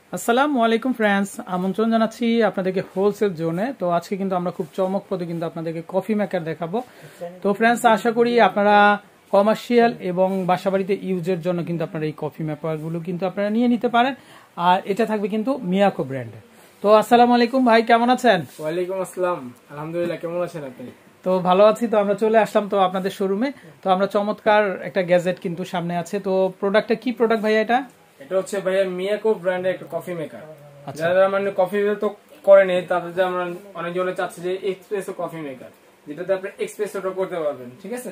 আসসালামু আলাইকুম ফ্রেন্ডস, আমন্ত্রণ জানাচ্ছি আপনাদেরকে হোলসেল জোনে। তো আজকে কিন্তু আমরা খুব চমকপ্রদ কিন্তু আপনাদেরকে কফি মেকার দেখাবো। তো ফ্রেন্ডস, আশা করি আপনারা কমার্শিয়াল এবং বাসাবাড়িতে ইউজের জন্য কিন্তু আপনারা এই কফি মেকারগুলো কিন্তু আপনারা নিয়ে নিতে পারেন। আর এটা থাকবে কিন্তু মিয়াকো ব্র্যান্ডের। তো আসসালামু আলাইকুম ভাই, কেমন আছেন? ওয়ালাইকুম আসসালাম, আলহামদুলিল্লাহ। কেমন আছেন আপনি? তো ভালো আছি। তো আমরা চলে আসলাম তো আপনাদের শোরুমে। তো আমরা চমৎকার একটা গ্যাজেট কিন্তু সামনে আছে। তো প্রোডাক্টটা কি প্রোডাক্ট ভাইয়া? এটা হচ্ছে ভাইয়া মিয়াকো ব্র্যান্ডের একটা কফি মেকার। যারা মানে কফি তো করেনি তাদের যে আমরা অনেকজনে চাচ্ছি যে এক্সপ্রেসো কফি মেকার, যেটাতে আপনি এক্সপ্রেসোটা করতে পারবেন। ঠিক আছে,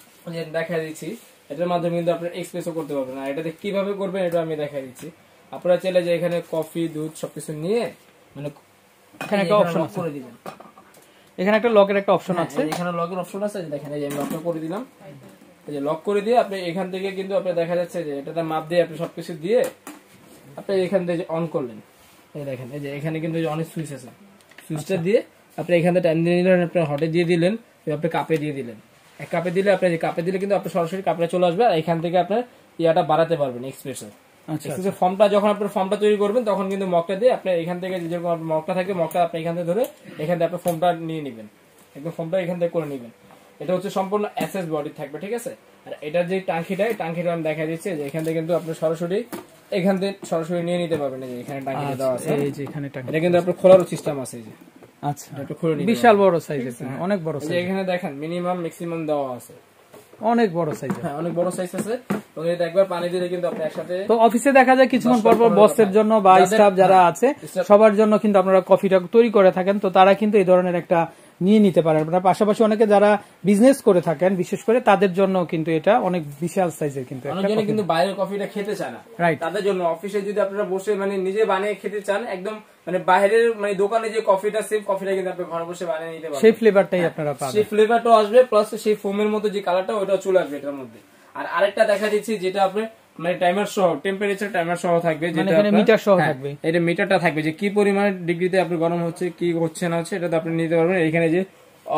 দেখা দিচ্ছি এটার মাধ্যমে কিন্তু আপনি এক্সপ্রেসো করতে পারবেন। আর এটাতে কিভাবে করবেন এটা আমি দেখা দিচ্ছি। আপনারা চাইলে যে এখানে কফি দুধ সবকিছু নিয়ে মানে এখানে একটা অপশন করে দিবেন। এখানে একটা লকের একটা অপশন আছে, এখানে লকের অপশন আছে। দেখেন এই যে আমি লকটা করে দিলাম। এই যে লক করে দিয়ে আপনি এখান থেকে কিন্তু আপনি দেখা যাচ্ছে যে এটাতে মাপ দিয়ে আপনি সবকিছু দিয়ে আপনি এখান থেকে অন করলেন। এই দেখেন এই যে এখানে কিন্তু অনেক সুইচ আছে, সুইচটা দিয়ে আপনি এখান থেকে টাইম দিয়ে নিলেন, আপনি হটে দিয়ে দিলেন, আপনি কাপে দিয়ে দিলেন। এক কাপে দিলে আপনি কাপে দিলে কিন্তু আপনি সরাসরি কাপে চলে আসবে। আর এখান থেকে আপনার ইয়াটা বাড়াতে পারবেন এক্সপ্রেসের। আচ্ছা, ফর্মটা যখন আপনি ফর্মটা তৈরি করবেন তখন কিন্তু মগটা দিয়ে আপনি এখান থেকে যেরকম মগটা থাকবে মগটা আপনি এখান থেকে ধরে এখান থেকে আপনি ফর্মটা নিয়ে নেবেন, একদম ফর্মটা এখান থেকে করে নেবেন। এটা হচ্ছে সম্পূর্ণ এসএস বডি থাকবে। ঠিক আছে, আর এটার যে টাঙ্কিটা আমি দেখা দিচ্ছি যে এখান থেকে কিন্তু আপনি সরাসরি এখান থেকে সরাসরি নিয়ে নিতে পারবেন। এই যে এখানে টাঙ্কিটা দেওয়া আছে, এই যে এখানে টাঙ্কি, এটা কিন্তু আপনার খোলারও সিস্টেম আছে। এই যে আচ্ছা, এটা খুলে নিতে বিশাল বড় সাইজ, অনেক বড় সাইজ। এখানে দেখেন মিনিমাম ম্যাক্সিমাম দেওয়া আছে, অনেক বড় সাইজ। হ্যাঁ, অনেক বড় সাইজ আছে। তো এটা একবার পানি দিলে কিন্তু আপনি একসাথে তো অফিসে দেখা যায় কিছুক্ষণ পর পর বসের জন্য বা স্টাফ যারা আছে সবার জন্য কিন্তু আপনারা কফিটা তৈরি করে থাকেন। তো তারা কিন্তু এই ধরনের একটা নিয়ে নিতে পারেন। আপনার পাশাপাশি অনেকে যারা বিজনেস করে থাকেন বিশেষ করে তাদের জন্য কিন্তু এটা অনেক বিশাল সাইজের। কিন্তু অনেকজনে কিন্তু বাইরের কফিটা খেতে চায় না, রাইট? তাদের জন্য অফিসে যদি আপনারা বসে মানে নিজে বানিয়ে খেতে চান, একদম মানে বাইরের মানে দোকানে যে কফিটা সেম কফিটা কিন্তু আপনি ঘরে বসে বানিয়ে নিতে পারবেন। সেই ফ্লেভারটাই আপনারা পাবেন, সেই ফ্লেভারটাও আসবে, প্লাস সেই ফোমের মতো যে কালারটা ওটাও চলে আসবে এটার মধ্যে। আর আরেকটা দেখা দিচ্ছি যেটা আপনি মানে টাইমার সহ, টেম্পারেচার টাইমার সহ থাকবে, যেটা এখানে মিটার সহ থাকবে। এটা মিটারটা থাকবে যে কি পরিমাণ ডিগ্রিতে আপনি গরম হচ্ছে কি হচ্ছে না হচ্ছে, এটা আপনি নিতে পারবেন। এখানে যে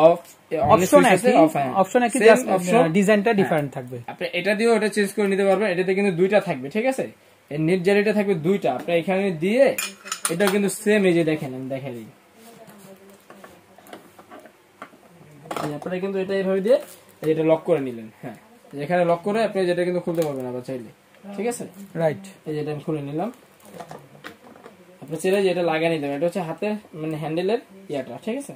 ডিজাইনটা ডিফারেন্ট থাকবে, আপনি এটা দিয়েও এটা চেঞ্জ করে নিতে পারবেন। এটাতে কিন্তু দুইটা থাকবে। ঠিক আছে, এই নিট জালিটা থাকবে দুইটা, আপনি এখানে দিয়ে এটা কিন্তু সেম। এই যে দেখেন আমি দেখাই দিই, আপনারা কিন্তু এটা এইভাবে দিয়ে এটা লক করে নিলেন। হ্যাঁ, এখানে লক করে আপনি যেটা কিন্তু খুলতে পারবেন আবার চাইলে। ঠিক আছে, রাইট। এই যেটা আমি খুলে নিলাম, আপনি চাইলে যেটা লাগিয়ে নিতে পারবেন। এটা হচ্ছে হাতের মানে হ্যান্ডেলের ইয়াটা। ঠিক আছে,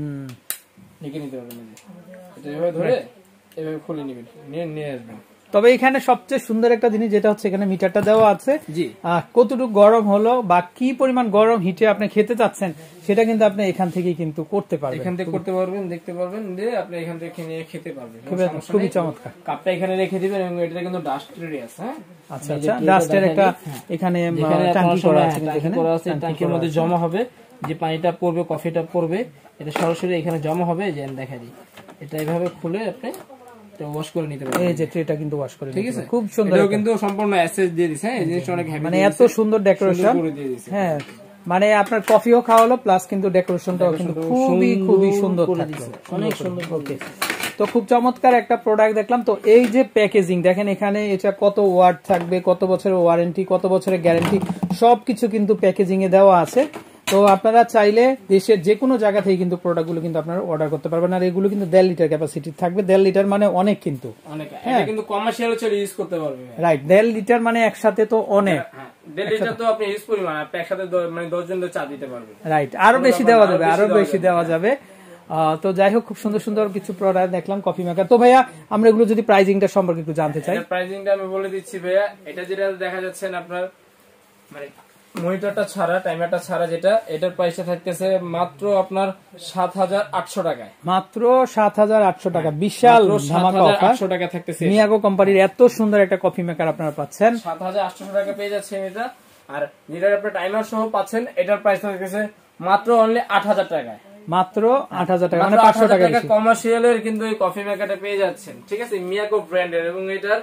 লিখে নিতে পারবেন। এটা এভাবে ধরে এভাবে খুলে নেবেন, নিয়ে আসবেন। তবে এখানে সবচেয়ে সুন্দর একটা জিনিস যেটা হচ্ছে এখানে মিটারটা দেওয়া আছে। কতটুকু গরম হলো বা কি পরিমাণ গরম হিটে আপনি খেতে চাচ্ছেন সেটা কিন্তু আপনি এখান থেকে কিন্তু করতে পারবেন, এখান থেকে করতে পারবেন, দেখতে পারবেন, দিয়ে আপনি এখান থেকে নিয়ে খেতে পারবেন। খুবই চমৎকার। কাপটা এখানে রেখে দিবেন এবং এটা কিন্তু ডাস্ট রেডিয়াস। হ্যাঁ, আচ্ছা আচ্ছা, ডাস্টের একটা এখানে ট্যাঙ্কি করা আছে, এখানে করা আছে। ট্যাঙ্কির মধ্যে জমা হবে যে পানিটা পড়বে, কফিটা পড়বে, এটা সরাসরি এখানে জমা হবে। যে দেখা দিই এটা এইভাবে খুলে আপনি ওয়াশ করে নিতে পারবেন। এই যে ট্রেটা কিন্তু ওয়াশ করে, ঠিক আছে, খুব সুন্দর। এটাও কিন্তু সম্পূর্ণ এসএস দিয়ে দিয়েছে। হ্যাঁ, এই জিনিসটা অনেক হেভি, মানে এত সুন্দর ডেকোরেশন। হ্যাঁ, মানে আপনার কফিও খাওয়ালো প্লাস কিন্তু ডেকোরেশনটাও কিন্তু খুবই সুন্দর থাকছে, অনেক সুন্দর। ওকে, তো খুব চমৎকার একটা প্রোডাক্ট দেখলাম। তো এই যে প্যাকেজিং দেখেন, এখানে এটা কত ওয়াট থাকবে, কত বছরের ওয়ারেন্টি, কত বছরের গ্যারান্টি, সবকিছু কিন্তু প্যাকেজিং এ দেওয়া আছে। তো আপনারা চাইলে দেশের যে কোনো জায়গা থেকে কিন্তু প্রোডাক্টগুলো কিন্তু আপনারা অর্ডার করতে পারবেন। আর এগুলো কিন্তু 1.5 লিটার ক্যাপাসিটি থাকবে। 1.5 লিটার মানে অনেক, কিন্তু এটা কিন্তু কমার্শিয়াল চলে ইউজ করতে পারবে, রাইট। 1.5 লিটার মানে একসাথে তো অনেক। 1.5 লিটার তো আপনি ইউজ পরিমাণ আপনি একসাথে মানে 10 জনের চা দিতে পারবেন, রাইট। আরো বেশি দেওয়া যাবে, আরো বেশি দেওয়া যাবে। তো যাই হোক, খুব সুন্দর সুন্দর কিছু প্রোডাক্ট দেখলাম কফি মেকার। তো ভাইয়া আমরা এগুলো যদি প্রাইসিংটা সম্পর্কে একটু জানতে চাই। প্রাইসিংটা আমি বলে দিচ্ছি ভাইয়া। এটা যেটা দেখা যাচ্ছেন আপনার মানে মনিটরটা ছাড়া, টাইমারটা ছাড়া, যেটা এটার প্রাইসটা থাকতেছে মাত্র আপনার 7,800 টাকায়। মাত্র 7,800 টাকা, বিশাল ধামাকা অফার। 800 টাকা থাকতেছে। মিয়াকো কোম্পানির এত সুন্দর একটা কফি মেকার আপনারা পাচ্ছেন 7,800 টাকা পেয়ে যাচ্ছেন এটা। আর যেটার আপনি টাইমার সহ পাচ্ছেন এটার প্রাইস থাকতেছে মাত্র অনলি 8,000 টাকায়। মাত্র 8,000 টাকা, মানে 500 টাকা কমার্শিয়ালের কিন্তু এই কফি মেকারটা পেয়ে যাচ্ছেন। ঠিক আছে, মিয়াকো ব্র্যান্ডের, এবং এটার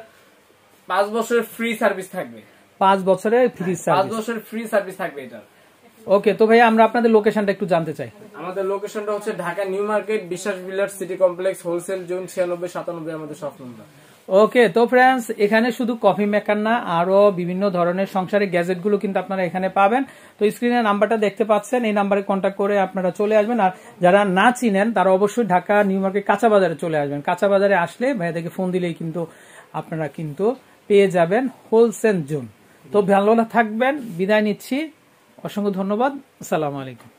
5 বছরের ফ্রি সার্ভিস থাকবে। 5 বছরের ফ্রি সার্ভিস, 5 বছরের ফ্রি সার্ভিস থাকবে এটার। ওকে, তো ভাই আমরা আপনাদের লোকেশনটা একটু জানতে চাই। আমাদের লোকেশনটা হচ্ছে Dhaka new market, Biswas builders, city complex, wholesale zone 96-97 আমাদের শপ নম্বর। ওকে, তো ফ্রেন্ডস এখানে শুধু কফি মেকার না, আরো বিভিন্ন ধরনের সংসারের গ্যাজেট গুলো কিন্তু আপনারা এখানে পাবেন। তো স্ক্রিনে নাম্বারটা দেখতে পাচ্ছেন, এই নাম্বারে কন্ট্যাক্ট করে আপনারা চলে আসবেন। আর যারা না চিনেন তারা অবশ্যই ঢাকা নিউ মার্কেট কাঁচা বাজারে চলে আসবেন। কাঁচা বাজারে আসলে ভাইয়াদেরকে ফোন দিলেই কিন্তু আপনারা কিন্তু পেয়ে যাবেন হোলসেল জোন। তো ভালো থাকবেন, বিদায় নিচ্ছি, অসংখ্য ধন্যবাদ, আসসালামু আলাইকুম।